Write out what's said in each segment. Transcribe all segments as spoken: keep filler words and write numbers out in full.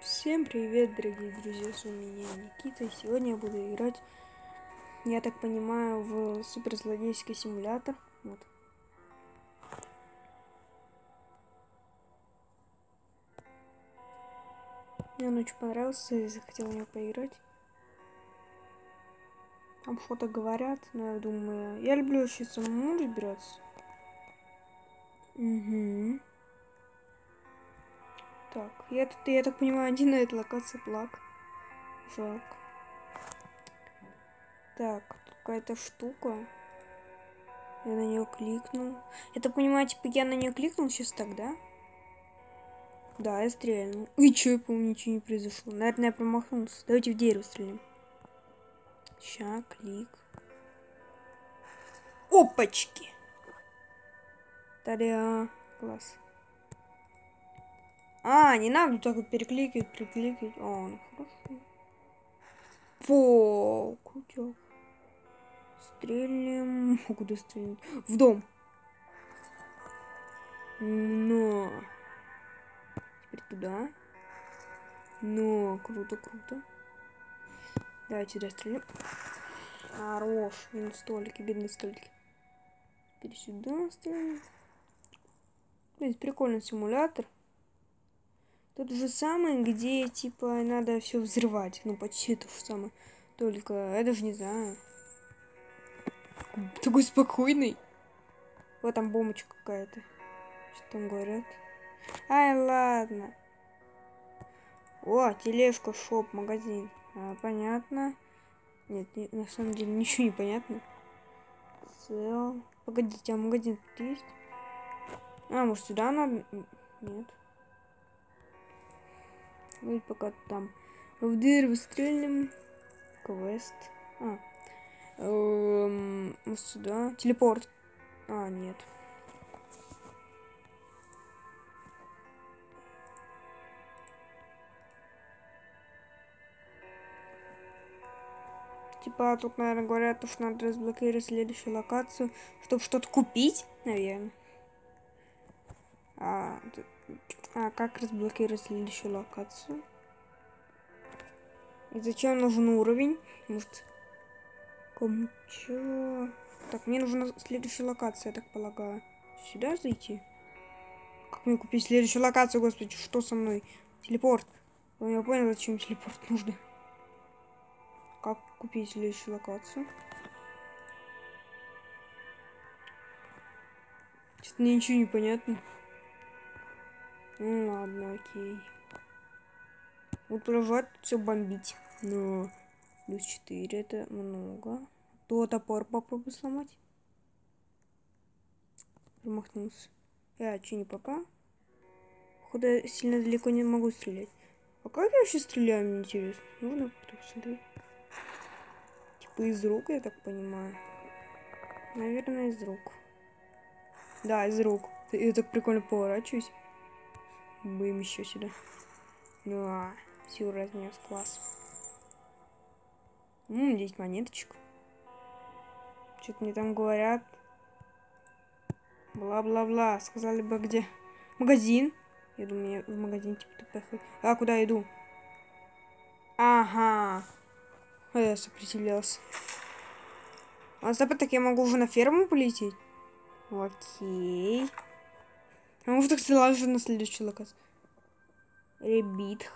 Всем привет, дорогие друзья, с вами я, Никита, и сегодня я буду играть, я так понимаю, в суперзлодейский симулятор. Вот. Мне он очень понравился, и захотел в него поиграть. Там что-то говорят, но я думаю, я люблю вообще самому разбираться. Угу. Так, я, тут, я так понимаю, один на этой локации плак. Жалко. Так, какая-то штука. Я на нее кликнул. Я так понимаю, типа я на нее кликнул сейчас так, да? Да, я стрельнул. И чё, я помню, ничего не произошло. Наверное, я промахнулся. Давайте в дерево стрелим. Ща, клик. Опачки! Та-да! Класс. А, не надо так вот перекликивать, перекликивать. О, ну хорошо. Фу, крутяк. Стрельнем. Куда стрельнем? В дом. Но. Теперь туда. Но, круто, круто. Давайте сюда стрельнем. Хорош. Минус столики, бедные столики. Теперь сюда стрельнем. Блин, прикольный симулятор. Тот же самый, где, типа, надо все взрывать. Ну, почти то же самое. Только, я даже не знаю. Такой спокойный. Вот там бомбочка какая-то. Что там говорят? Ай, ладно. О, тележка, шоп, магазин. А, понятно. Нет, не, на самом деле ничего не понятно. Цел. Погодите, а магазин тут есть? А, может сюда надо? Нет. Ну и пока там в дверь выстрелим. Квест. А. Эм, вот сюда. Телепорт. А, нет. Типа тут, наверное, говорят, что надо разблокировать следующую локацию, чтобы что-то купить, наверное. А, а как разблокировать следующую локацию? И зачем нужен уровень? Может, кому чё? Так, мне нужна следующая локация, я так полагаю. Сюда зайти? Как мне купить следующую локацию, господи, что со мной? Телепорт. Я понял, зачем телепорт нужен. Как купить следующую локацию? Что-то мне ничего не понятно. Ну ладно, окей. Вот продолжать все бомбить. Но плюс четыре это много. То топор попробую сломать. Промахнулся. Я что, не попал? Походу, я сильно далеко не могу стрелять. А как я вообще стреляю, мне интересно? Нужно посмотреть. Типа из рук, я так понимаю. Наверное, из рук. Да, из рук. Я так прикольно поворачиваюсь. Будем еще сюда. Ну, а, силу разнес, класс. Ммм, здесь монеточка. Что-то мне там говорят. Бла-бла-бла. Сказали бы, где магазин. Я думаю, я в магазин типа поехать. А, куда я иду? Ага. А я сопротивлялся. А стоп, так я могу уже на ферму полететь? Окей. А может так сразу на следующую локацию? Ребитх.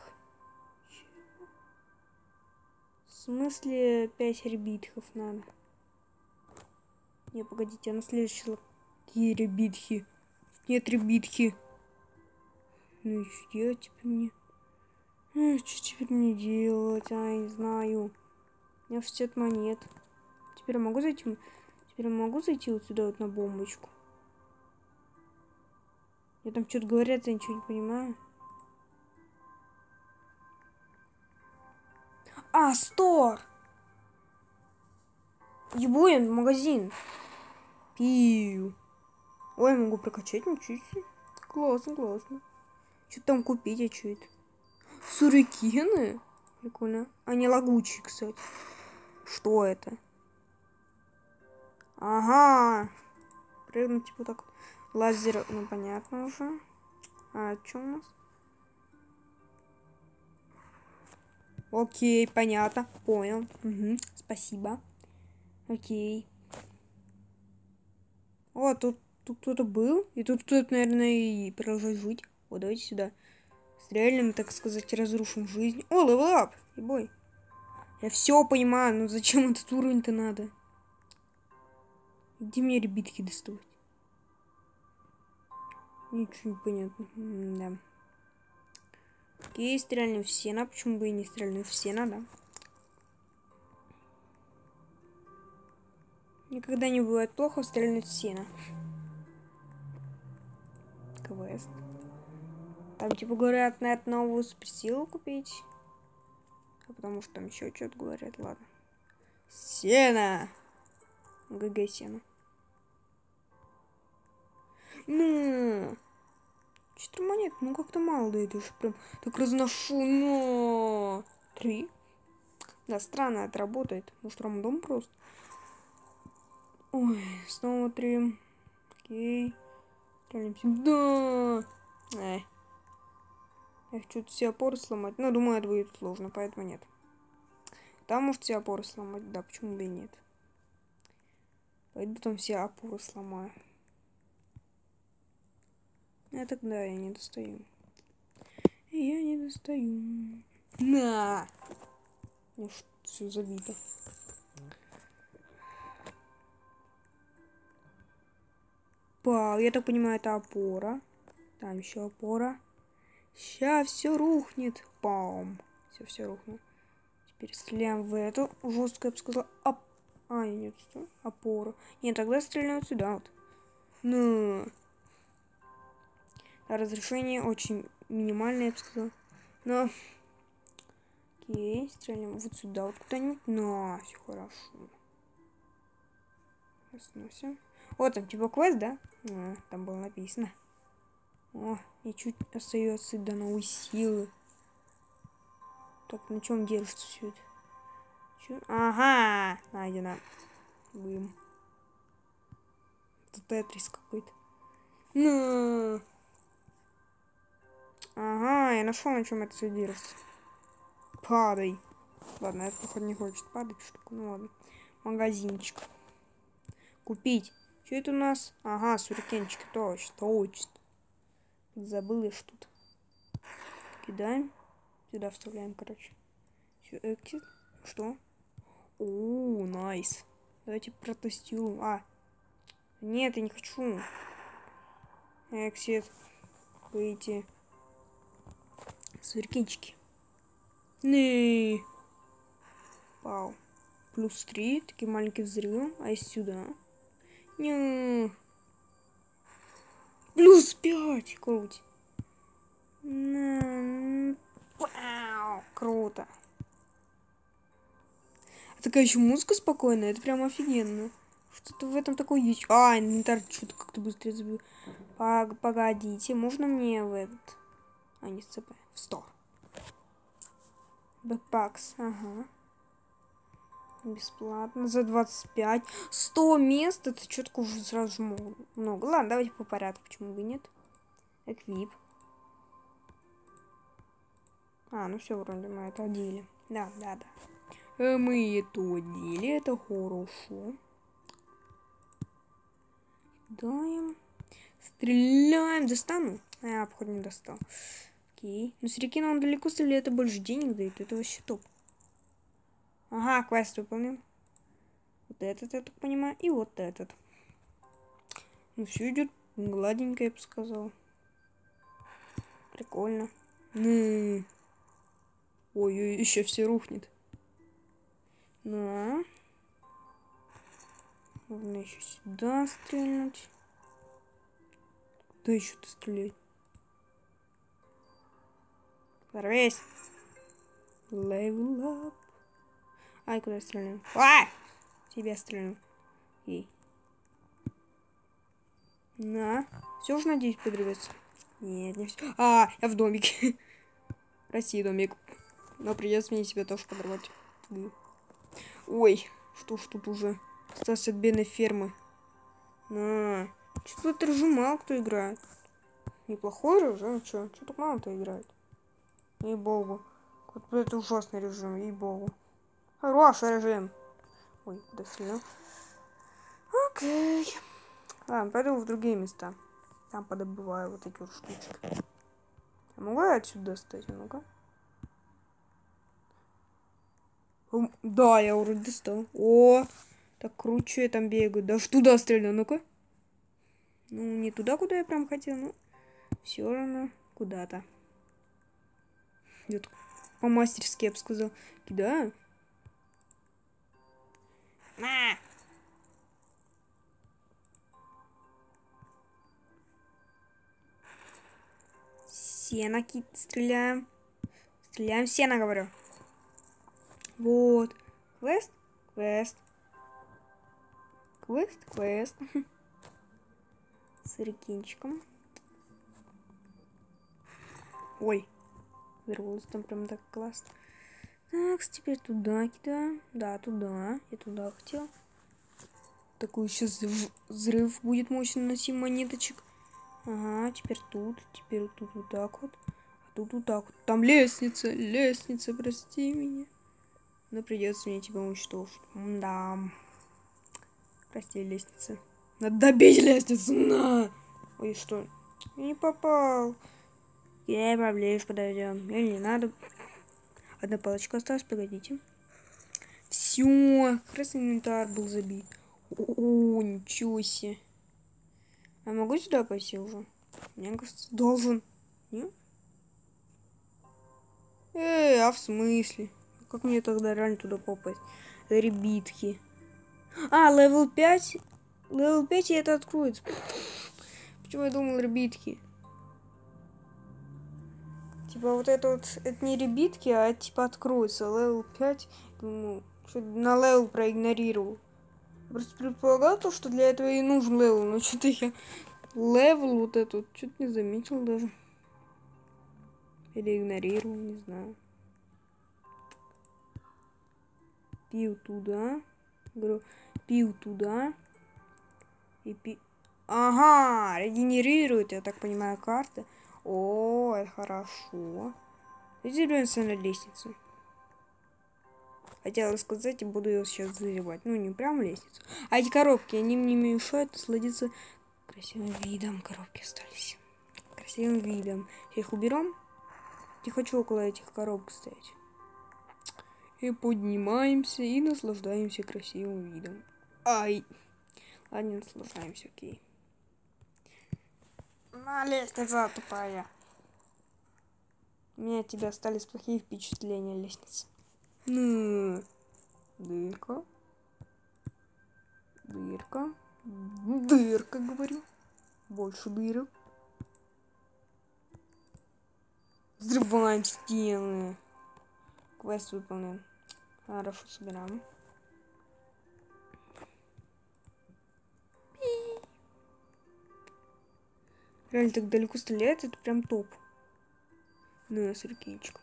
В смысле пять ребитхов надо? Не, погодите, а на следующей локации... Какие ребитхи? Нет ребитхи. Ну и что теперь мне? Ну, что теперь мне делать? А, не знаю. У меня шестьдесят монет. Теперь я могу зайти? Теперь я могу зайти вот сюда вот на бомбочку? Я там что-то говорят, я ничего не понимаю. А, стор! Ебуем в магазин. Пиу. Ой, я могу прокачать, ничего себе. Классно, классно. Что там купить, а что это? Сурикены? Прикольно. Они лагучие, кстати. Что это? Ага. Прыгнуть, типа так. Лазер, ну понятно уже. А что у нас? Окей, понятно. Понял. Угу, спасибо. Окей. О, тут, тут кто-то был. И тут кто-то, наверное, и продолжает жить. О, давайте сюда. С реальным, так сказать, разрушим жизнь. О, левелап! Ебой. Я все понимаю, но зачем этот уровень-то надо? Где мне ребятки доставать? Ничего не понятно. М-да. Окей, стрельнем в сено. Почему бы и не стрельнуть в сено, да? Никогда не бывает плохо стрельнуть в сено. Квест. Там, типа, говорят, на это новую суперсилу купить. А потому что там еще что-то говорят. Ладно. Сено! ГГ сено. Ну... Четыре монет, ну как-то мало, да это же прям так разношу, но... Три? Да, странно, это работает. Может, рандом просто? Ой, снова три. Окей. Да! Эй. Я хочу все опоры сломать. Но думаю, это будет сложно, поэтому нет. Там может все опоры сломать. Да, почему бы и нет. Пойду там все опоры сломаю. А тогда я не достаю. Я не достаю. На! Ну что, все забито. Пау, я так понимаю, это опора. Там еще опора. Сейчас все рухнет. Пам. Все, все рухнет. Теперь стреляем в эту жесткую, я бы сказала, оп... А, нет, что? Опору. Нет, тогда стреляем вот сюда вот. Ну. Разрешение очень минимальное, я бы сказала. Но. Окей, стреляем вот сюда вот куда-нибудь. На, все хорошо. Сносим. Вот там типа квест, да? А, там было написано. О, и чуть остается до новой силы. Так, на чем держится все это? Чё? Ага, найдено. Бым. Это тетрис какой-то. Ну. Ага, я нашел, на чем это все держится. Падай. Ладно, это, походу, не хочет падать штуку. Ну ладно. Магазинчик. Купить. Что это у нас? Ага, сюрикенчики. Точно, точно. Забыл я что-то. Кидаем. Сюда вставляем, короче. Все, эксит. Что? О, найс. Давайте протестируем. А. Нет, я не хочу. Эксит. Выйти. Сверкинчики. Не. Вау. Плюс три. Такие маленькие взрывы. А если сюда? Не. Плюс пять. Круть. Вау. Круто. А такая еще музыка спокойная. Это прям офигенно. Что-то в этом такое есть. А, инвентарь что-то как-то быстрее забил. Погодите, можно мне в этот... А, не СЦП. В сто. Бэкпакс, ага. Бесплатно. За двадцать пять. сто мест. Это что-то уже сразу много. Ладно, давайте по порядку. Почему бы нет? Эквип. А, ну все, вроде мы это одели. Да, да, да. Мы это одели. Это хорошо. Даем. Стреляем. Достану? А, походу не достал. Окей. Ну, с реки он далеко стреляет, это больше денег дает. Это вообще топ. Ага, квест выполним. Вот этот, я так понимаю. И вот этот. Ну, все идет гладенько, я бы сказал. Прикольно. Ну. Ой, еще все рухнет. Ну. Можно еще сюда стрельнуть. Куда еще ты стрелять? Порвись. Level up. Ай, куда я стреляю? А! Тебя стреляю. Ей. На. Все уже, надеюсь, подрывается. Нет, не все. А, я в домике. Прости, домик. Но придется мне себя тоже подорвать. Ой, что ж тут уже остался от бедной фермы. На. Что-то тут режим мало кто играет. Неплохой режим, что? Что тут мало кто играет. Ей богу. Вот это ужасный режим, ей-богу. Хороший режим. Ой, куда стрелял? Окей. Ладно, пойду в другие места. Там подобываю вот такие вот штучки. А могу я отсюда достать? Ну-ка. Да, я вроде достал. О, так круче я там бегаю. Даже туда стреляю, ну-ка. Ну, не туда, куда я прям хотел, но все равно куда-то. По-мастерски, я бы сказал. Кидаю. На! Сено кид стреляем. Стреляем сено, говорю. Вот. Квест, квест. Квест, квест. С рекинчиком. Ой. Вырвалось там прям так классно. Так, теперь туда кидаем. Да, туда. Я туда хотел. Такой сейчас взрыв будет мощный на семь монеточек. Ага, теперь тут. Теперь тут вот так вот. А тут вот так вот. Там лестница. Лестница, прости меня. Но придется мне тебя уничтожить. Да. Прости, лестница. Надо добить лестницу. На! Ой, что? Я не попал. Я поближе подойдем. Или не надо. Одна палочка осталась, погодите. Все, как раз инвентарь был забит. О, ничего себе. А могу сюда пойти уже? Мне кажется, должен. Нет? Эй, а в смысле? Как мне тогда реально туда попасть? Ребятки. А, левел пять? Левел пять и это откроется. Почему я думал ребятки? Типа вот это вот, это не ребятки, а типа откроется. Левел пять. Думаю, что на левел проигнорировал. Я просто предполагал то, что для этого и нужен левел. Но что-то я левел вот этот что-то не заметил даже. Или игнорировал, не знаю. Пил туда. Говорю, пил туда. И пи... Ага, регенерирует, я так понимаю, карты. О, это хорошо. Зеленся на лестницу. Хотела сказать, и буду ее сейчас заливать. Ну, не прям лестницу. А эти коробки, они мне мешают насладиться красивым видом. Коробки остались. Красивым видом. Их уберем. Не хочу около этих коробок стоять. И поднимаемся и наслаждаемся красивым видом. Ай. Ладно, наслаждаемся, окей. На, лестница тупая. У меня от тебя остались плохие впечатления, лестница. Ну, дырка. Дырка. Дырка, говорю. Больше дырок. Взрываем стены. Квест выполнен. Хорошо, собираем. Реально так далеко стреляет, это прям топ. Ну, с рукинчиком.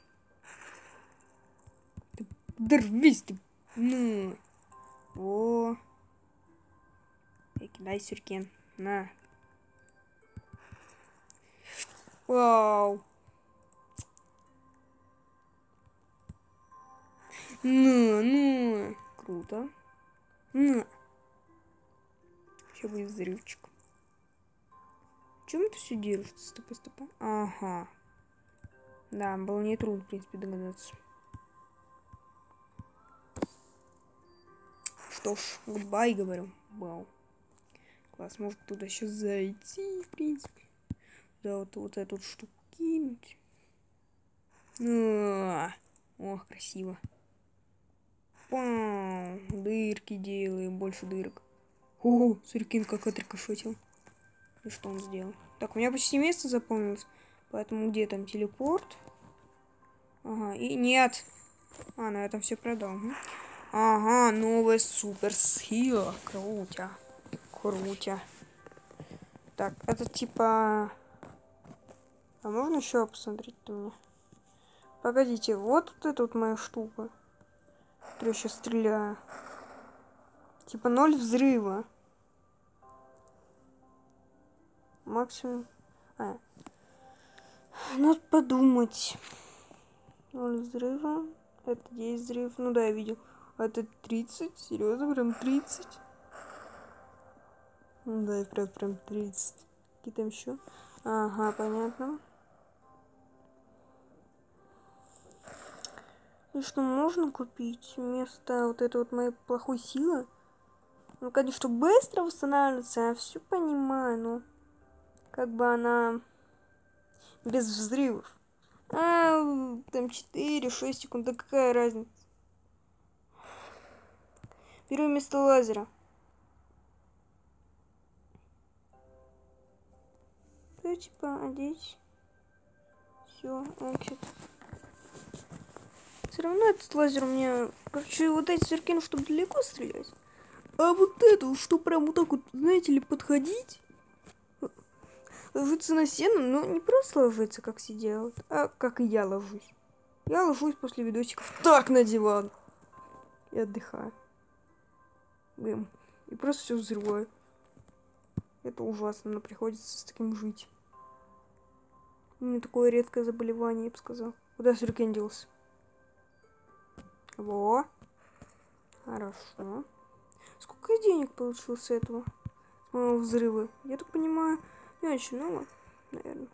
Дорвись ты. Ну. О. И кидай сюркен. На. Вау. Ну, ну. Круто. Ну. Сейчас будет взрывчик. Чем это все держится? Стопа, стопа. Ага. Да, было нетрудно, в принципе, догадаться. Что ж, гудбай, говорю. Вау. Класс, может туда сейчас зайти, в принципе. Да, вот, вот эту штуку кинуть. А-а-а. Ох, красиво. Пау. Дырки делаем, больше дырок. О, Сурикин как отрикошетил. И что он сделал? Так, у меня почти место заполнилось. Поэтому где там телепорт? Ага, и нет. А, на этом все продал. Угу. Ага, новая супер сила. Крутя. Крутя. Так, это типа... А можно еще посмотреть-то мне? Погодите, вот, вот эта вот моя штука. Которую я сейчас стреляю. Типа ноль взрыва. Максимум. А. Надо подумать. ноль взрыва. Это десять взрыв. Ну да, я видел. А это тридцать. Серьезно, прям тридцать. Ну да, и прям, прям тридцать. Какие там еще? Ага, понятно. И что можно купить вместо вот этой вот моей плохой силы? Ну, конечно, быстро восстанавливается, я все понимаю, но как бы она без взрывов. А, там четыре-шесть секунд, да какая разница? Беру вместо лазера. То типа одеть. Все, эксит. Все равно этот лазер у меня... Короче, вот эти сюркины, чтобы далеко стрелять. А вот это, что прям вот так вот, знаете ли, подходить? Ложиться на сено, ну не просто ложиться, как все делают, а как и я ложусь. Я ложусь после видосиков так на диван. И отдыхаю. Бэм. И просто все взрываю. Это ужасно, но приходится с таким жить. У меня такое редкое заболевание, я бы сказал. Куда сюркен делся? Во. Хорошо. Сколько я денег получил с этого? С моего взрыва? Я так понимаю, не очень много, наверное.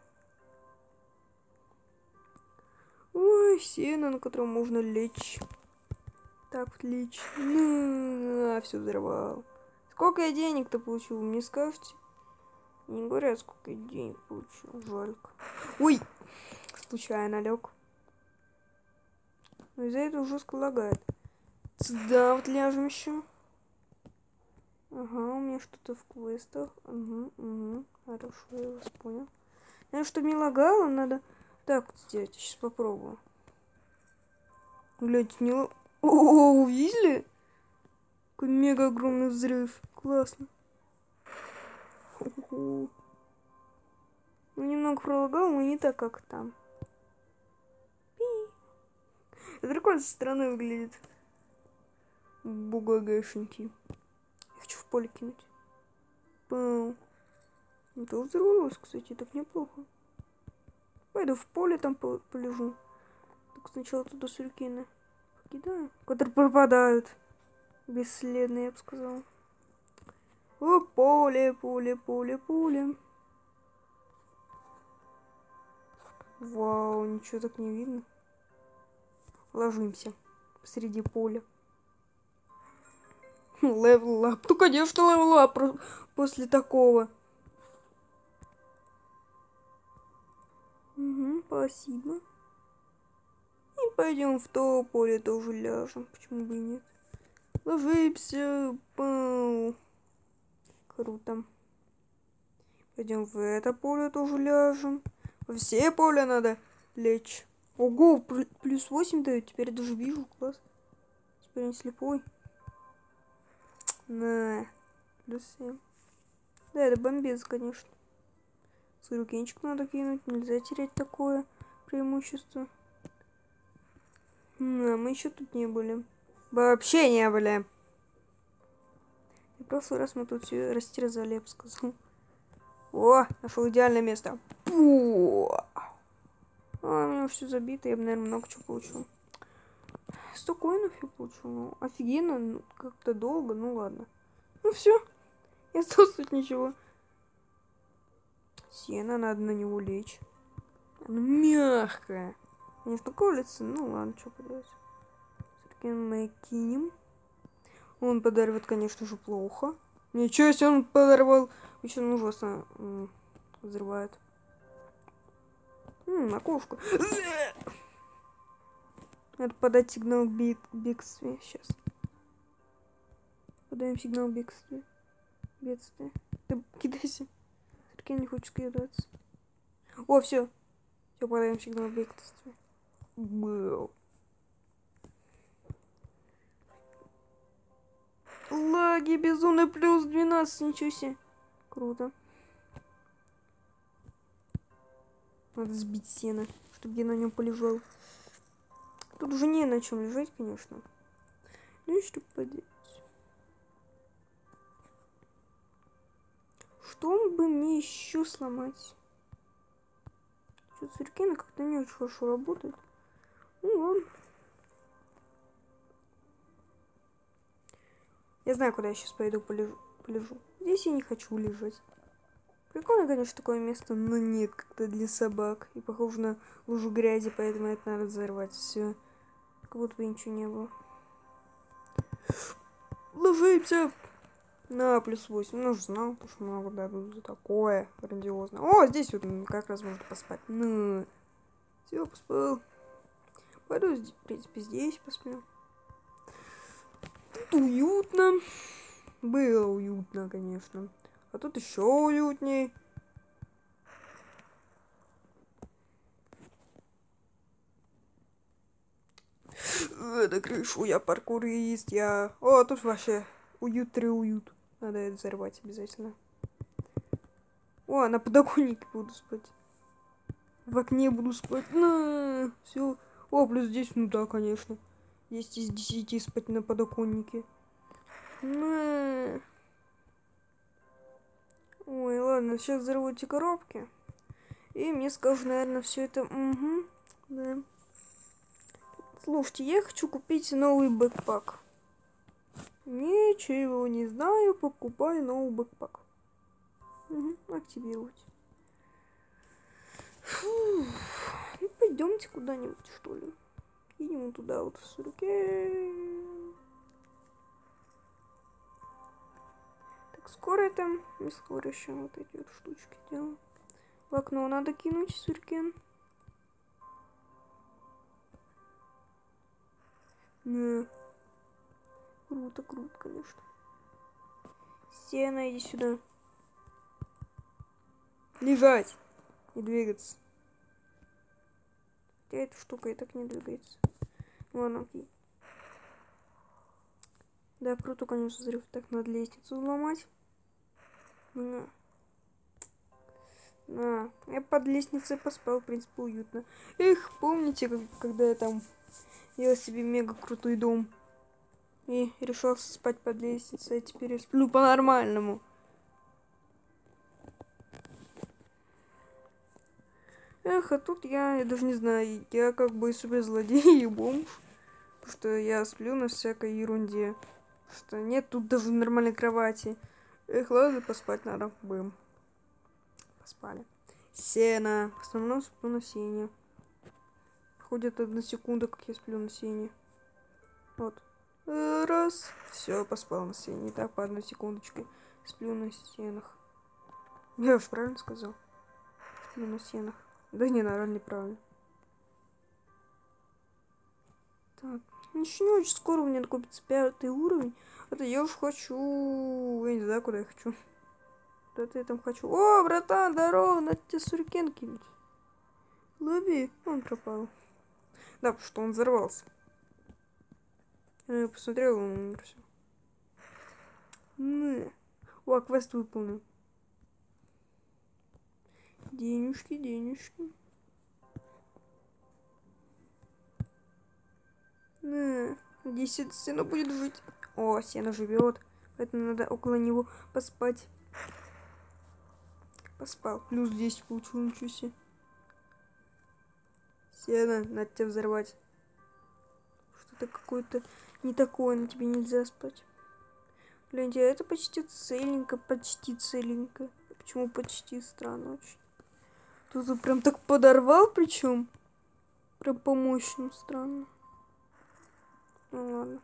Ой, сено, на котором можно лечь. Так вот лечь. Ну, а, все взорвал. Сколько я денег-то получил, вы мне скажете? Не говорят, сколько я денег получил. Жалько. Ой! Случайно лег. Но из-за этого жестко лагает. Сюда вот ляжем еще. Ага, у меня что-то в квестах. Угу, угу. Хорошо, я вас понял. Наверное, чтобы не лагало, надо так вот сделать. Сейчас попробую. Глядите, не л... О, увидели? Какой мега огромный взрыв. Классно. Ну, немного пролагал, но не так, как там. Пи. Это прикольно со стороны выглядит. Бугагашеньки. Я хочу в поле кинуть. Пау. Ну, то взорвалось, кстати, так неплохо. Пойду в поле там по полежу. Так сначала туда сюрикены покидаю, которые пропадают. Бесследно, я бы сказала. О, поле, поле, поле, поле. Вау, ничего так не видно. Ложимся посреди поля. Левел ап. Ну, конечно, левел ап после такого. Угу, спасибо. И пойдем в то поле тоже ляжем. Почему бы и нет? Ложимся. Пау. Круто. Пойдем в это поле тоже ляжем. Во все поля надо лечь. Ого, плюс восемь дают. Теперь я даже вижу. Класс. Теперь не слепой. На. Плюс семь. Да, это бомбез, конечно. Сырокенчик надо кинуть. Нельзя терять такое преимущество. На, мы еще тут не были. Вообще не были. И в прошлый раз мы тут все растерзали, я бы сказал. О, нашел идеальное место. О, а, у меня все забито, я бы, наверное, много чего получил. сто коинов я получил. Ну, офигенно, ну, как-то долго, ну ладно. Ну все, не осталось тут ничего. Сено, надо на него лечь. Оно мягкое. Конечно, колется, ну ладно, что поделать. Мы кинем. Он подорвет, конечно же, плохо. Ничего себе, он подорвал. Еще он ужасно взрывает. М, окошко. Надо подать сигнал бег бегстве. Сейчас. Подаем сигнал бегстве. Бедствие. Ты кидайся. Сыркин не хочет кидаться. О, все. Все, подаем сигнал бегстве. Был. Лаги безумный плюс двенадцать. Ничего себе. Круто. Надо сбить сено, чтобы я на нем полежал. Тут уже не на чем лежать, конечно. Ну и что поделать? Что бы мне еще сломать? Что-то сыркина как-то не очень хорошо работает. Ну ладно. Я знаю, куда я сейчас пойду полежу. полежу. Здесь я не хочу лежать. Прикольно, конечно, такое место, но нет, как-то для собак. И похоже на лужу грязи, поэтому это надо взорвать. Все. Как будто бы ничего не было. Ложимся! На, плюс восемь. Ну, уже знал, потому что много дадут за такое грандиозное. О, здесь вот как раз можно поспать. Ну, все, поспал. Пойду, в принципе, здесь посплю. Тут уютно. Было уютно, конечно. А тут еще уютней. На крышу я паркурист, я... О, тут вообще уют три уют. Надо это взорвать обязательно. О, на подоконнике буду спать. В окне буду спать. На, все. О, плюс здесь, ну да, конечно. десять из десяти спать на подоконнике. На. Ой, ладно, сейчас взорву эти коробки. И мне скажут, наверное, все это... Угу, да. Слушайте, я хочу купить новый бэкпак. Ничего не знаю, покупаю новый бэкпак. Угу, активировать. Фу. Ну, пойдемте куда-нибудь, что ли. Идем туда вот в сурке. Так, скоро это... Не скоро еще вот эти вот штучки делаю. В окно надо кинуть сюркен. Не. Круто, круто, конечно. Сена, иди сюда. Лежать. Не двигаться. Хотя эта штука и так не двигается. Ладно, окей. Да, круто, конечно, взрыв. Так, надо лестницу взломать. На. На. Я под лестницей поспал, в принципе, уютно. Эх, помните, как, когда я там делал себе мега крутой дом? И решил спать под лестницей, а теперь я сплю по-нормальному. Эх, а тут я, я даже не знаю, я как бы суперзлодей и бомж. Потому что я сплю на всякой ерунде. Что нет тут даже нормальной кровати. Эх, ладно, поспать надо. Бым. Поспали. Сено. В основном сплю на сене. Ходит одна секунда, как я сплю на сене. Вот. Раз. Все, поспал на сене. И так по одной секундочке сплю на стенах. Я уж правильно сказал? Сплю на стенах. Да не, наверное, неправильно. Так. Еще не очень скоро у меня накопится пятый уровень. Это я уж хочу... Я не знаю, куда я хочу. Куда-то я там хочу. О, братан, здорово, надо тебе сюркен кинуть. Лови. Он пропал. Да, потому что он взорвался. Я посмотрел, он умер. Все. Ну. О, квест выполнил. Денежки, денежки. На. Десять сено будет жить. О, сено живет. Поэтому надо около него поспать. Поспал. Плюс десять получил, ничего себе. Сено, надо тебя взорвать. Что-то какое-то не такое, на тебе нельзя спать. Гляньте, а это почти целенько, почти целенько. Почему почти? Странно очень. Тут прям так подорвал, причем. Прям по мощному, странно. Ну ладно.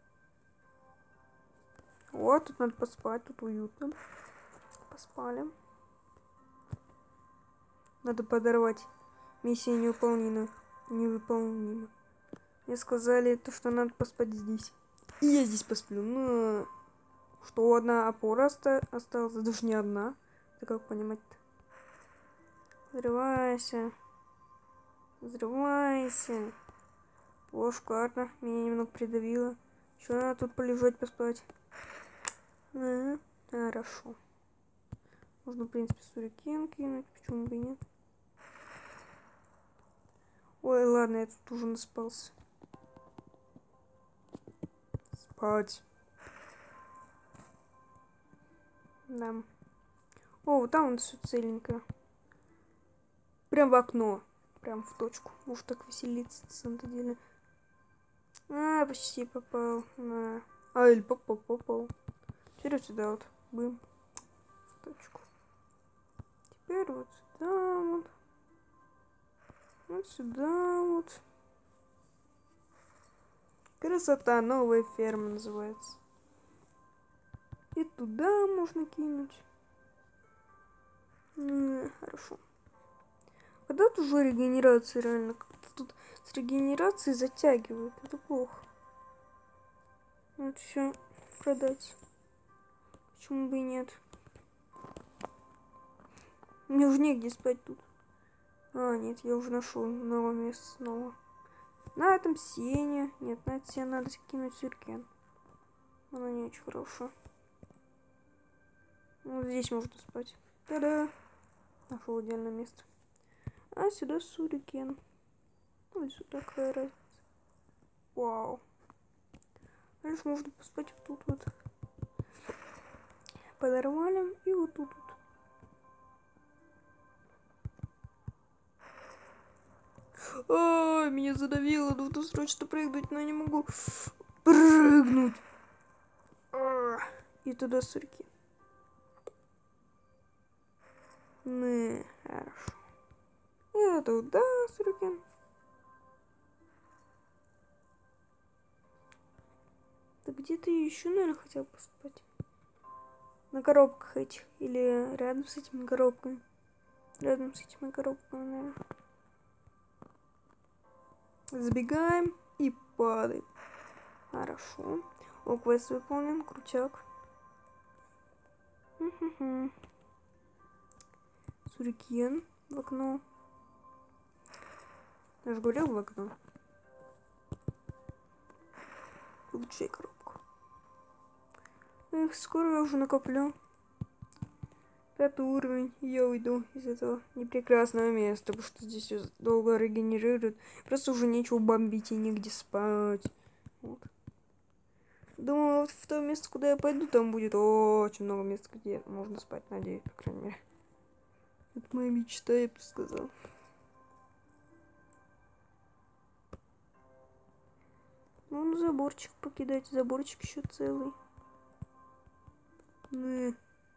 Вот, тут надо поспать, тут уютно. Поспали. Надо подорвать. Миссия невыполнима. Невыполнима. Мне сказали, то, что надо поспать здесь. И я здесь посплю. Ну, что одна опора оста осталась, даже не одна. Это как понимать-то? Взрывайся. Взрывайся. О, шикарно. Меня немного придавило. Еще надо тут полежать, поспать. А, хорошо. Можно, в принципе, сюрикен кинуть. Почему бы и нет? Ой, ладно, я тут уже наспался. Спать. Да. О, вот там вот все целенько. Прям в окно. Прям в точку. Может так веселиться, на самом деле. А, почти попал. На. А, или попал, попал. Теперь вот сюда вот. Бым. В точку. Теперь вот сюда вот. Вот сюда вот. Красота, новая ферма называется. И туда можно кинуть. Не, хорошо. Когда тут уже регенерация реально? Как-то тут с регенерацией затягивает. Это плохо. Вот все продать. Почему бы и нет? Мне уже негде спать тут. А, нет, я уже нашел новое место снова. На этом сене. Нет, на это сене надо кинуть сюркен. Оно не очень хорошо. Вот здесь можно спать. Та-да! Нашел отдельное место. А сюда сюркен. Ну и сюда какая разница. Вау. Дальше можно поспать вот тут вот. Подорвали и вот тут вот. А, меня задавило, нужно срочно прыгнуть, но я не могу прыгнуть. А, и туда сырки. Не, хорошо. И туда сырки. Да где-то еще, наверное, хотел поспать. На коробках этих. Или рядом с этими коробками. Рядом с этими коробками, наверное. Забегаем и падаем. Хорошо. О, квест выполнен. Крутяк. Сюрикен в окно. Я же говорил в окно. Лучшая коробка. Эх, скоро я уже накоплю. Пятый уровень. И я уйду из этого непрекрасного места, потому что здесь все долго регенерирует. Просто уже нечего бомбить и нигде спать. Вот. Думаю, вот в то место, куда я пойду, там будет очень много мест, где можно спать, надеюсь, по крайней мере. Это моя мечта, я бы сказал. Вон заборчик покидать, заборчик еще целый. Не.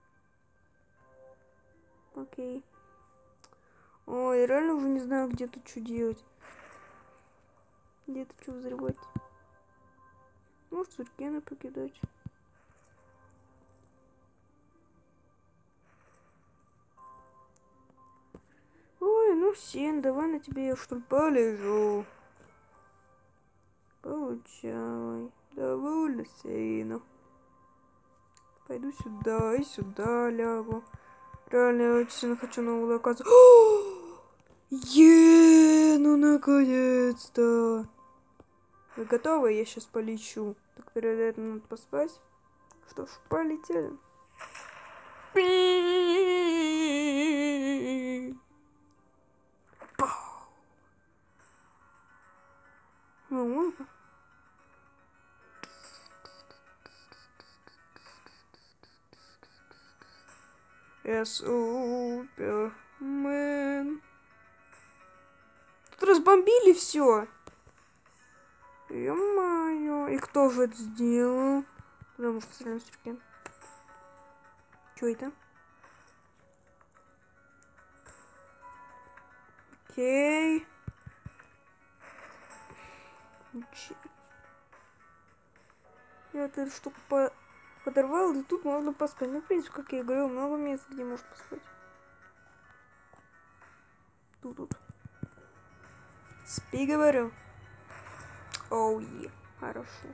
Окей. Ой, я реально уже не знаю, где тут что делать. Где тут что взрывать. Может, сюркены покидать. Ой, ну Сен, давай на тебе я что ли полежу. Получай. Довольно сильно. Пойду сюда и сюда лягу. Реально, я очень сильно хочу новую локацию. Еее, ну наконец-то. Вы готовы? Я сейчас полечу. Так перед этим надо поспать. Что ж, полетели. Я супермен. Тут разбомбили все. Ё-моё. И кто же это сделал? Потому что стреляем стрелки. Что это? Окей. Я эту штуку по подорвал, и тут можно поспать. Ну, в принципе, как я и говорил, много мест, где можно поспать. Тут, тут. Спи, говорю. Оу, е. Хорошо.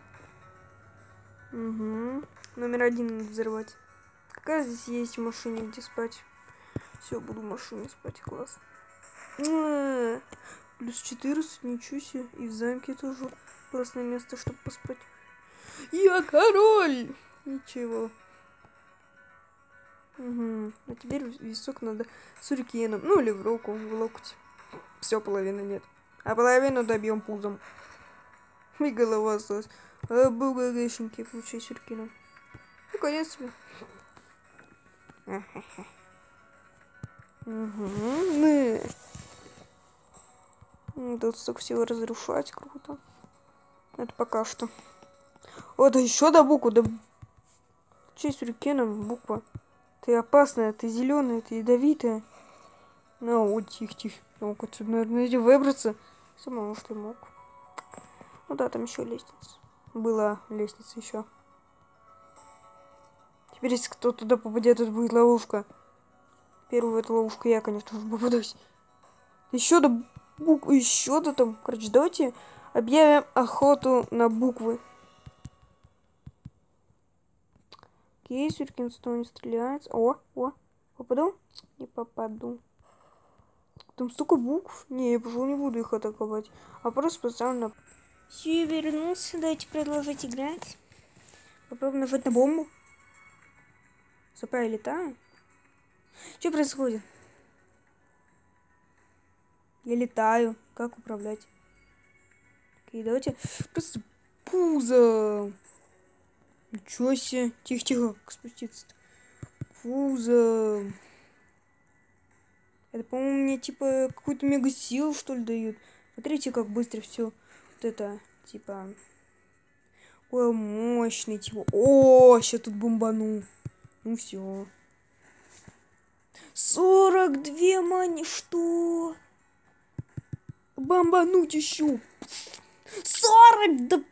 Угу. Номер один надо взорвать. Какая здесь есть в машине, где спать? Все, буду в машине спать, класс. А-а-а. Плюс четырнадцать, ничего себе. И в замке тоже классное место, чтобы поспать. Я король! Ничего. Угу. А теперь висок надо сюрикеном. Ну или в руку, в локоть. Все, половины нет. А половину добьем пузом. И голова осталась. А бугагашеньки, получай сюрикеном. Ну, конец себе. Угу. Тут столько всего разрушать, круто. Это пока что. О, да еще до буквы, да... Че сюрикеном буква? Ты опасная, ты зеленая, ты ядовитая. Ну, о, тихо-тихо. Ну, отсюда, наверное, иди выбраться. Самому что мог. Ну да, там еще лестница. Была лестница еще. Теперь, если кто туда попадет, это будет ловушка. Первую эту ловушку я, конечно, попадусь. Еще до буквы, еще до там. Короче, давайте объявим охоту на буквы. Окей, Сюрикин сто не стреляется. О, о, попаду? Не попаду. Там столько букв. Не, я пошел, не буду их атаковать. А просто поставлю на... Все, я вернулся. Давайте продолжать играть. Попробуем нажать на бомбу. Сопра, я летаю. Что происходит? Я летаю. Как управлять? Окей, давайте просто пузо. Ничего себе. Тихо-тихо, как спуститься. Пузо. Это, по-моему, мне типа какую-то мега силу, что ли, дают. Смотрите, как быстро все вот это, типа... Ой, мощный, типа... О, сейчас тут бомбану. Ну все. сорок две мани, что? Бомбануть еще. сорок, да...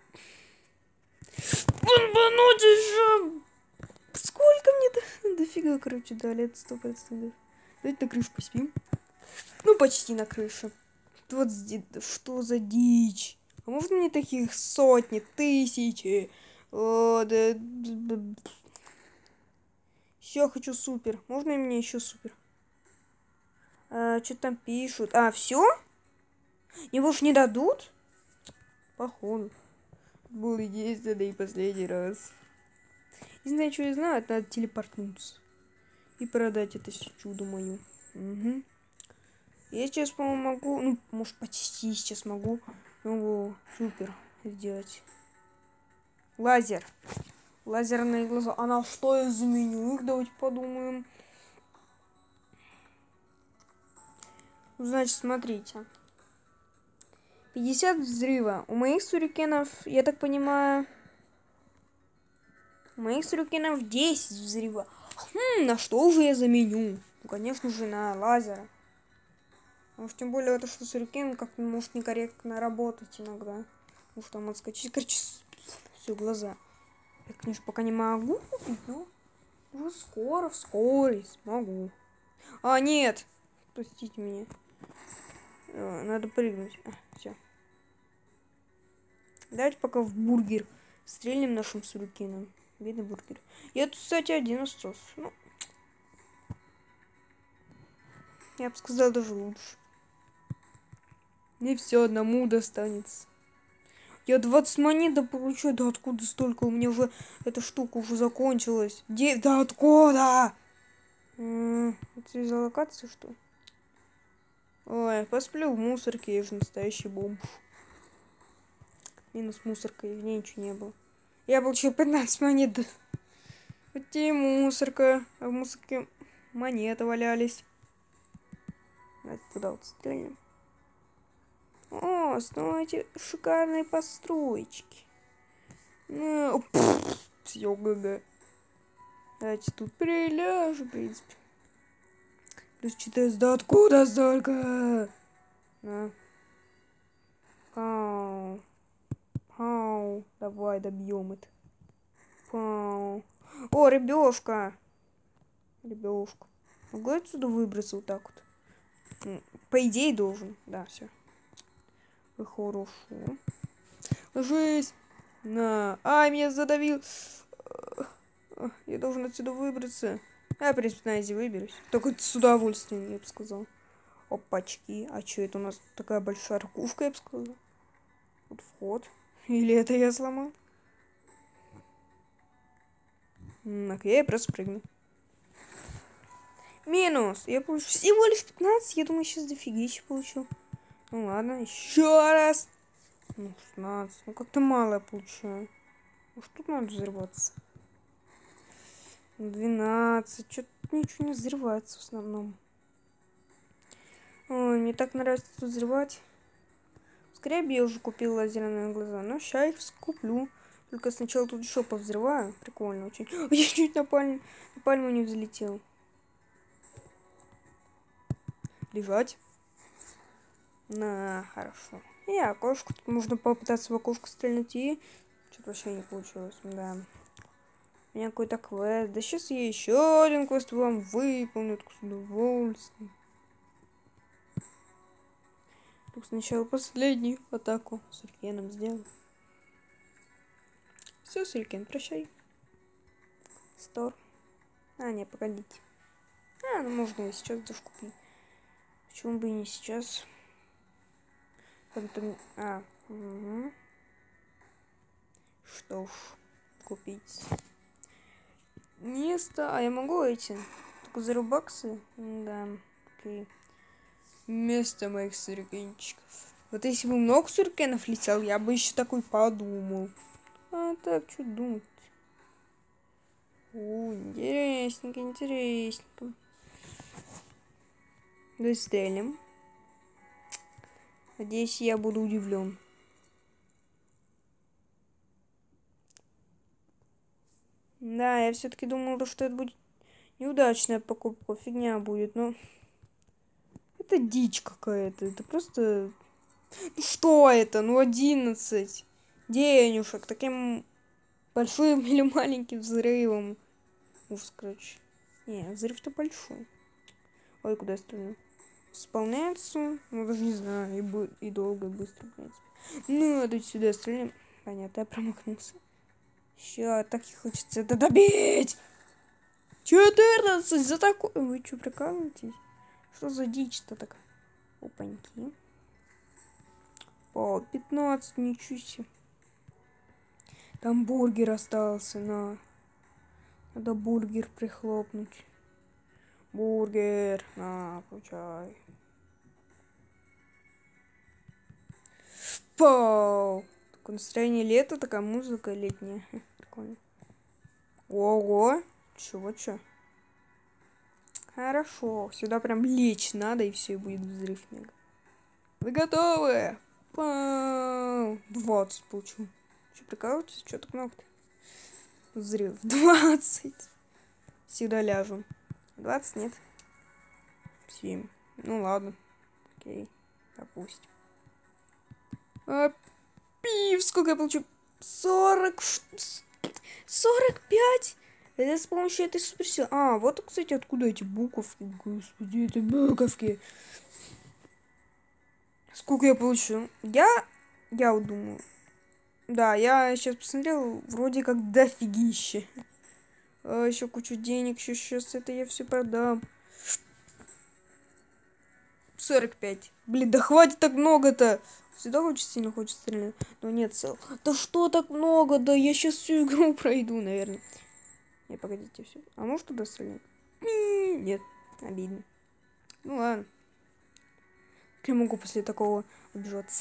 Бомбануть еще. Сколько мне до... дофига, короче, дали, это сто процентов. Давайте на крышу поспим. Ну, почти на крыше. Вот что за дичь? А можно мне таких сотни, тысячи? О, да... Еще хочу супер. Можно и мне еще супер? А, что там пишут? А, все? Мне больше не дадут? Походу. Был единственный и последний раз. Не знаю, что я знаю, это надо телепортнуться. И продать это чудо мою. Угу. Я сейчас, по-моему, могу... Ну, может, почти сейчас могу. Могу супер сделать. Лазер. Лазерные глаза. А на что я заменю их? Давайте подумаем. Значит, смотрите. пятьдесят взрыва. У моих сюрикенов, я так понимаю... У моих сюрикенов десять взрыва. Хм, на что уже я заменю? Ну, конечно же, на лазера. Потому что, тем более, это что сюрикен как-то может некорректно работать иногда. Потому что там отскочить, короче, все, глаза. Я, конечно, пока не могу, но уже скоро, вскоре смогу. А, нет! Простите меня. А, надо прыгнуть. А, все. Давайте пока в бургер стрельнем нашим сюрикеном. Видно бургер. Я тут, кстати, один остался. Ну, я бы сказал, даже лучше. Мне все одному достанется. Я двадцать монет да получаю. Да откуда столько? У меня уже эта штука уже закончилась. Где? Да откуда? М-м, это из-за локации, что ли? Ой, посплю в мусорке, я же настоящий бомж. Минус мусорка, и в ней ничего не было. Я получил пятнадцать монет. Да. Вот и мусорка. А в мусорке монеты валялись. Давайте туда вот стрельнем. О, снова эти шикарные постройки. Ну, все, ГГ. Давайте тут приляжем, в принципе. Плюс четыреста. Да откуда столько? На. Пау. Пау. Давай добьем это. Пау. О, рыбешка. Рыбешка. Могу отсюда выбраться вот так вот? По идее должен. Да, все. Хорошо. Ложись. На. Ай, меня задавил. Я должен отсюда выбраться. Я, в принципе, на изи выберусь. Только с удовольствием, я бы сказал. Опачки. А что это у нас такая большая ракушка, я бы сказал? Вот вход. Или это я сломал? Окей, я просто прыгну. Минус. Я получу всего лишь пятнадцать. Я думаю, сейчас дофигища получу. Ну ладно, еще раз. Ну, шестнадцать. Ну как-то мало я получаю. Может, тут надо взрываться. двенадцать. Что-то ничего не взрывается в основном. Ой, мне так нравится тут взрывать. Скорее бы я уже купил лазерные глаза, но сейчас их скуплю. Только сначала тут еще повзрываю. Прикольно очень. Я чуть на пальму, на пальму не взлетел. Лежать. На, хорошо. И окошко. Тут можно попытаться в окошко стрельнуть, и что-то вообще не получилось. Да. У меня какой-то квест. Да сейчас я еще один квест вам выполню. С удовольствием. Тут сначала последнюю атаку с Сюрикен сделал. Все, Сюрикен, прощай. Стор. А, не, погодите. А, ну можно и сейчас даже купить. Почему бы и не сейчас? Фантом... А, угу. Что ж, купить. Место. А я могу эти? Только за рубаксы? Да, окей. Место моих сюрикенчиков. Вот если бы много сюрикенов летел, я бы еще такой подумал. А так, что думать? О, интересненько, интересненько. Выстрелим. Надеюсь, я буду удивлен. Да, я все-таки думала, что это будет неудачная покупка, фигня будет, но это дичь какая-то. Это просто... Ну что это? Ну одиннадцать денежек таким большим или маленьким взрывом. Ужас, короче. Не, взрыв-то большой. Ой, куда я стреляю? Исполняется, ну даже не знаю, и, бу и долго, и быстро, в принципе. Ну, а тут сюда стреляем. Понятно, я промахнулся. Еще так и хочется это добить. четырнадцать за такое. Вы что, прикалываетесь? Что за дичь-то такая? Опаньки. О, пятнадцать, ничего себе. Там бургер остался, на. Надо бургер прихлопнуть. Бургер, на, получай. Пау! Такое настроение лета, такая музыка летняя. Прикольно. Ого! Чего, чё? Хорошо. Сюда прям лечь надо, и все, и будет взрыв мега. Вы готовы? Пау! двадцать получил. Че, прикалываетесь? Че так много-то? Взрыв. двадцать. Сюда ляжем. двадцать нет. семь. Ну ладно. Окей. Допустим. А, пив, сколько я получу? сорок. сорок пять. Это с помощью этой суперсилы. А, вот, кстати, откуда эти буковки. Господи, это буковки. Сколько я получу? Я, я вот думаю. Да, я сейчас посмотрел, вроде как дофигища. А, еще кучу денег, еще сейчас это я все продам. сорок пять. Блин, да хватит так много-то. Всегда очень сильно хочется стрелять. Но нет цел. Да что так много? Да я сейчас всю игру пройду, наверное. Не, погодите, все. А может туда стрелять? Нет, обидно. Ну ладно. Как я могу после такого обижаться?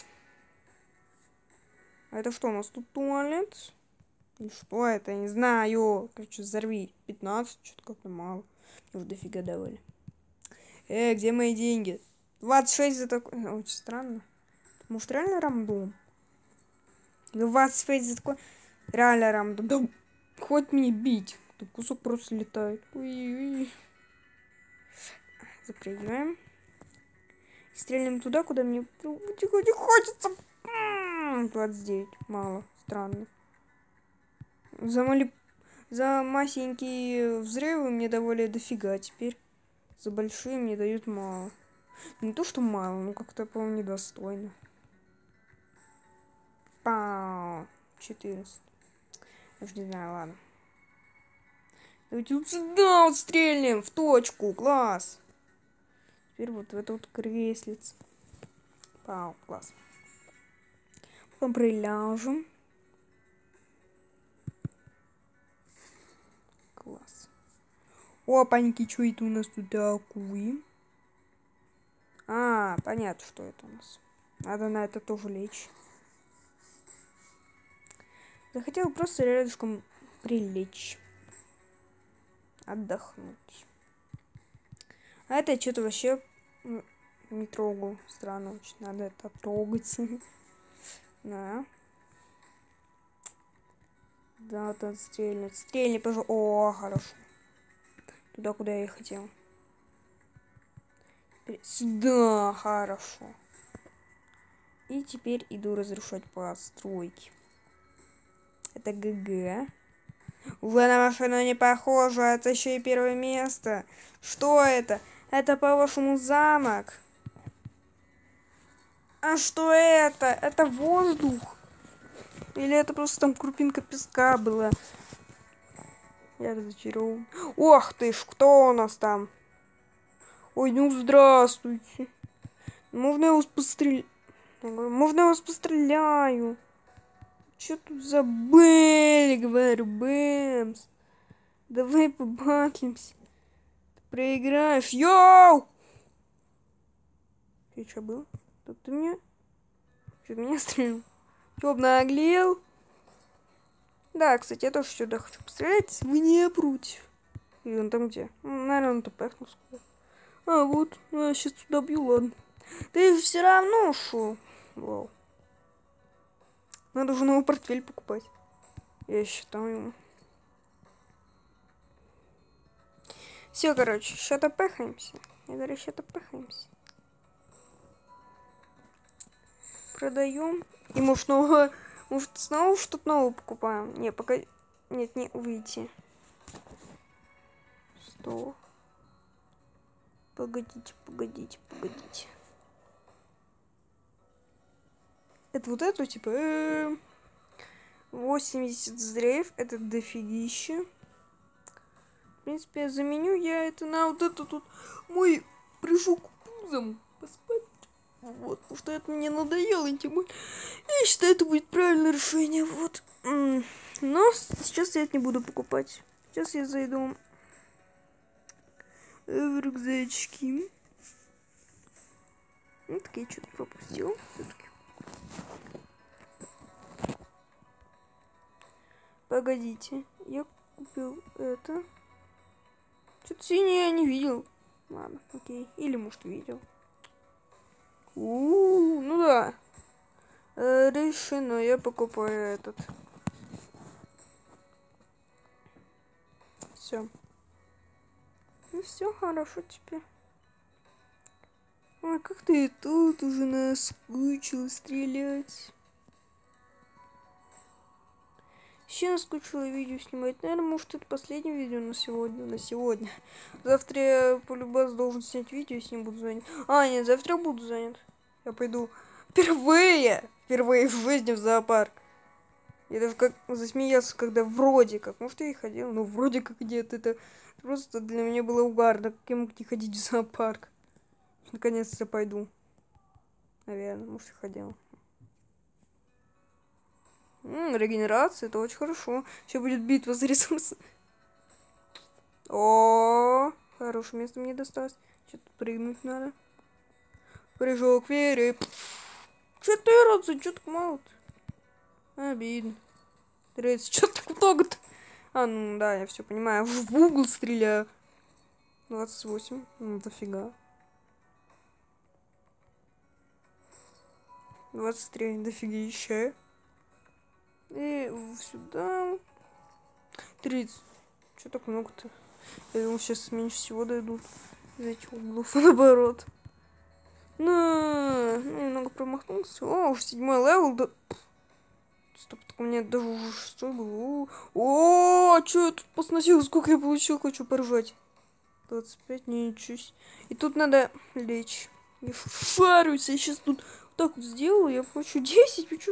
А это что у нас тут туалет? И что это? Я не знаю. Короче, взорви. пятнадцать, что-то как-то мало. Мне уже дофига давали. Э, где мои деньги? двадцать шесть за такой... Очень странно. Может, реально рандом? двадцать пять за такой... Реально рандом. Да хоть мне бить. Тут кусок просто летает. Ой-ой-ой. Запрыгиваем. Стрелим туда, куда мне не хочется. двадцать девять. Мало. Странно. За, мали... За масенькие взрывы мне давали дофига. Теперь за большие мне дают мало. Не то, что мало, но как-то, по-моему, недостойно. Пау. четыреста. Даже не знаю, ладно. Давайте вот сюда вот стрельнем. В точку. Класс. Теперь вот в это вот креслице. Пау. Класс. Потом приляжем. Класс. Опаньки, что это у нас тут такое? А, понятно, что это у нас. Надо на это тоже лечь. Захотел просто рядышком прилечь. Отдохнуть. А это что-то вообще не трогал. Странно очень. Надо это трогать. На. Да, вот он стрельнет. Стрельни, пожалуйста. О, хорошо. Туда, куда я и хотел. Сюда, хорошо. И теперь иду разрушать постройки. Это ГГ. Уже на машину не похоже, это еще и первое место. Что это? Это, по-вашему, замок? А что это? Это воздух? Или это просто там крупинка песка была? Я разочарован. Ох ты ж, кто у нас там? Ой, ну здравствуйте. Можно я вас пострелять? Можно я вас постреляю? Че тут забыли, говорю, Бэмс? Давай побатлимся. Ты проиграешь. Йоу! Ты что был? Тут ты мне? Что, меня стрелял? Че, обнаглел? Да, кстати, я тоже сюда хочу пострелять. Вы не против. И он там где? Наверное, он топехнул скоро. А, вот. Я сейчас туда бью, ладно. Ты же все равно ушел. Вау. Надо уже новый портфель покупать. Я считаю ему. Все, короче, сейчас топехаемся. Я говорю, сейчас топехаемся. Продаем. И может нового... Может снова что-то новое покупаем? Не, пока... Нет, не выйти. Что? Погодите, погодите, погодите. Это вот это, типа... восемьдесят здрейф. Это дофигища. В принципе, заменю я это на вот это тут... Мой прыжок пузом. Поспать. Вот, потому что это мне надоело, и тем более... Я считаю, это будет правильное решение, вот. Но сейчас я это не буду покупать. Сейчас я зайду в рюкзачки. Ну, так я что-то пропустил все-таки. Погодите, я купил это. Что-то синее я не видел. Ладно, окей. Или, может, видел. У-у-у, ну да. Э, решено, я покупаю этот. Все. Ну все хорошо теперь. Ой, как ты тут уже наскучил стрелять. Еще наскучило видео снимать. Наверное, может, это последнее видео на сегодня. На сегодня. Завтра я полюбас должен снять видео, с ним буду занят. А, нет, завтра буду занят. Я пойду впервые, впервые в жизни в зоопарк. Я даже как засмеялся, когда вроде как, может, я и ходил, но вроде как нет. Это просто для меня было угарно, как я мог не ходить в зоопарк. Наконец-то пойду. Наверное, может, и ходил. М-м, регенерация, это очень хорошо. Сейчас будет битва за ресурсы. О, хорошее место мне досталось. Что-то прыгнуть надо. Прыжок веры. четырнадцать, что так мало-то? Обидно. тридцать, что так много-то? А, ну да, я все понимаю. В угол стреляю. двадцать восемь, ну дофига. двадцать три, дофига еще. И сюда. тридцать. Что так много-то? Я думал, сейчас меньше всего дойдут из этих углов, наоборот. Ну, немного промахнулся. О, уже седьмой левел. Да... Стоп, так у меня даже уже шестой был. О, что я тут посносил? Сколько я получил? Хочу поржать. двадцать пять, ничего. И тут надо лечь. Я шарюсь. Я сейчас тут так вот сделаю. Я получу десять. Почему?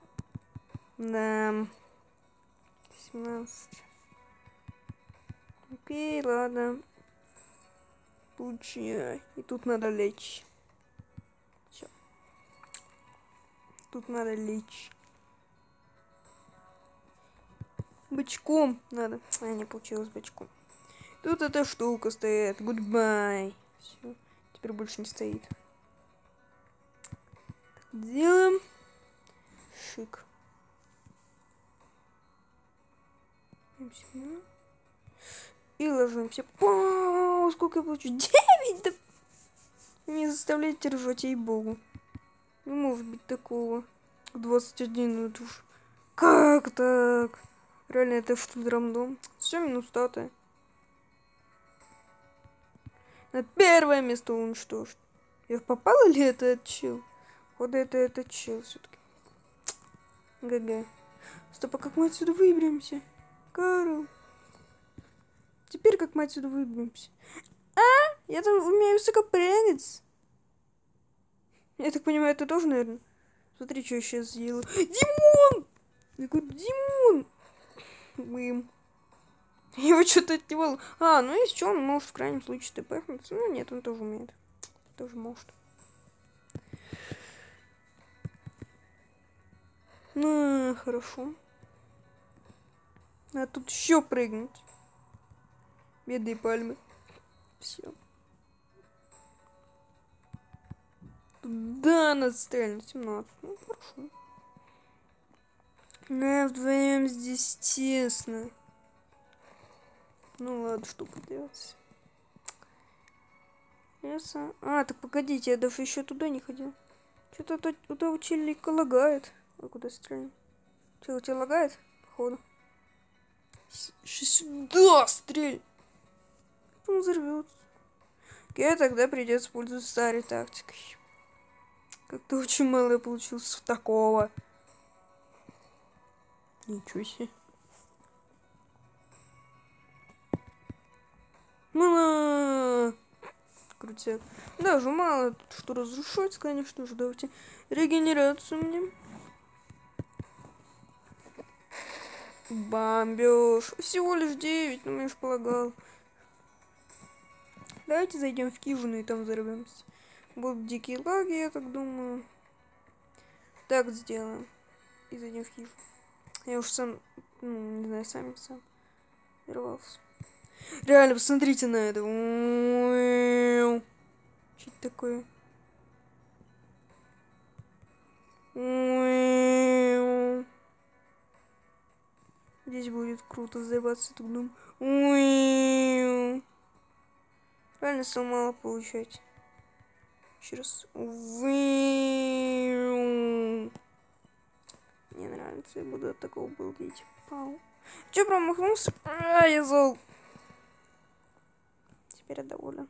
Да. семнадцать. Окей, ладно. Получай. И тут надо лечь. Все. Тут надо лечь. Бочком надо. А, не получилось бочком. Тут эта штука стоит. Goodbye. Все. Теперь больше не стоит. Так, делаем. Шик. И ложимся. О, сколько я получу? девять! Да... Не заставляйте ржать, ей-богу. Не может быть такого. двадцать один, ну это уж... Как так? Реально, это что ли рандом? Все, минус статуя. На первое место уничтожить. Я попала ли это этот чел? Вот это этот чел все-таки. ГГ. Стоп, а как мы отсюда выберемся? Карл. Теперь как мы отсюда выберемся? А? Я там умею высоко прыгать. Я так понимаю, это тоже, наверное. Смотри, что я сейчас сделаю. Димон! Я говорю, Димон! Бым. Его что-то отневал. А, ну если что, он может в крайнем случае тпхнуться. Ну нет, он тоже умеет. Тоже может. Ну, хорошо. А тут еще прыгнуть. Бедные пальмы. Все. Да, нас стрельнут. семнадцать. Ну, хорошо. На, вдвоем здесь тесно. Ну ладно, что поделать. Леса. А, так погодите, я даже еще туда не ходил. Что-то туда у челика лагает. Ой, куда стрельнул? Че, у тебя лагает? Походу. Сюда стрель! Он взорвется. Окей, тогда придется пользоваться старой тактикой. Как-то очень мало получилось такого. Ничего себе. Мало. Крутяк. Даже мало что разрушать, конечно же. Давайте регенерацию мне. Бомбеж. Всего лишь девять, ну я ж полагал. Давайте зайдем в хижину и там взорвемся. Будут дикие лаги, я так думаю. Так сделаем. И зайдем в хижину. Я уж сам, ну, не знаю, сам сам взорвался. Реально, посмотрите на это. Что это такое? Здесь будет круто взрываться, так думаю. Реально стало мало получать. Еще раз. Мне нравится, я буду от такого балдеть. Пау. Че, промахнулся? А, я зол. Теперь я доволен.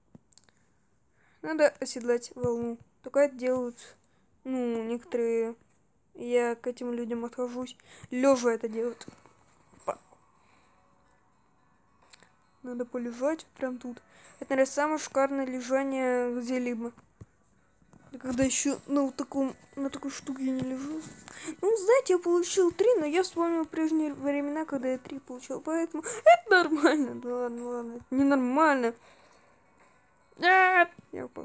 Надо оседлать волну. Только это делают, ну, некоторые... Я к этим людям отхожусь. Лежа это делают. Надо полежать прям тут. Это, наверное, самое шикарное лежание где-либо. Когда еще на вот таком, на такой штуке я не лежу. Ну, знаете, я получил три, но я вспомнил прежние времена, когда я три получил. Поэтому это нормально. Да ладно, ладно. Это ненормально. Нет! Я упал.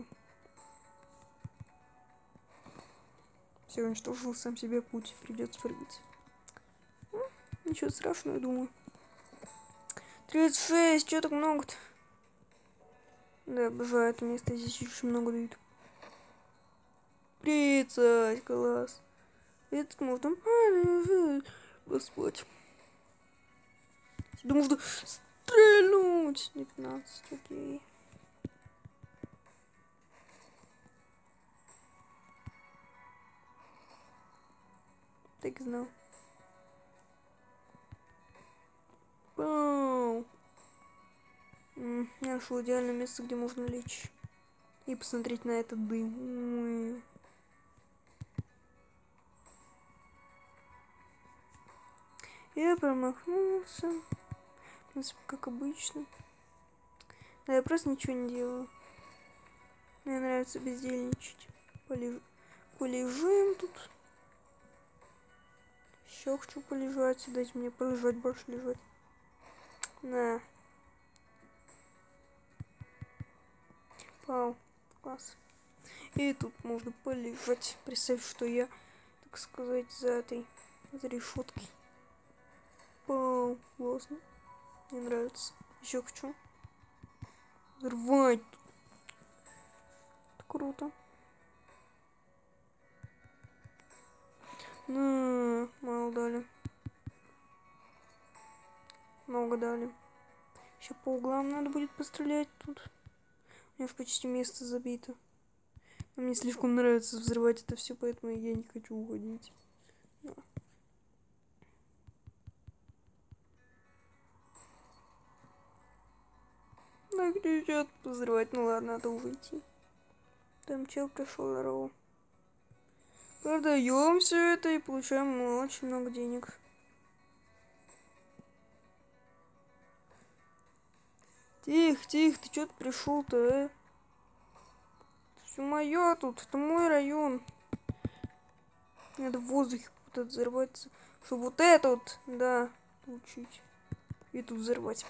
Все, уничтожил сам себе путь. Придется прыгать. Ну, ничего страшного, я думаю. тридцать шесть, что так много-то? Да, обожаю это место, здесь очень много дают. тридцать, класс. Это можно поспать. Думаю, что стрельнуть. Не пятнадцать, окей. Так и знал. Пау. М, я нашел идеальное место, где можно лечь. И посмотреть на этот дым. Я промахнулся. В принципе, как обычно. Да, я просто ничего не делаю. Мне нравится бездельничать. Полеж... Полежим тут. Еще хочу полежать. Дайте мне полежать, больше лежать. На. Вау, класс. И тут можно полежать. Представь, что я, так сказать, за этой, за решеткой. Вау, классно. Мне нравится. Еще хочу. Взорвать. Круто. На, мало дали. Много дали. Еще по углам надо будет пострелять тут. У меня почти место забито. Мне слишком нравится взрывать это все, поэтому я не хочу уходить. Да. Ну, кричат взрывать, ну ладно, надо уйти. Там чел пришел, здорово. Продаем все это и получаем очень много денег. Тихо, тихо, ты что-то пришел-то, а? Все мое тут, это мой район. Надо в воздухе вот это взорваться, чтобы вот это вот, да, получить. И тут взорвать.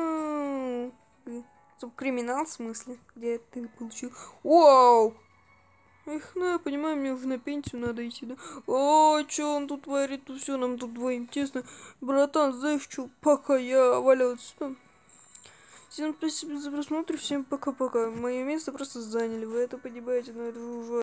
Чтобы криминал, в смысле, где ты получил. Вау! Эх, ну я понимаю, мне уже на пенсию надо идти, да? О, что он тут творит? Тут все, нам тут двоим тесно. Братан, знаешь что, пока я валяюсь там. Всем спасибо за просмотр, всем пока-пока. Мое место просто заняли, вы это понимаете, но это уже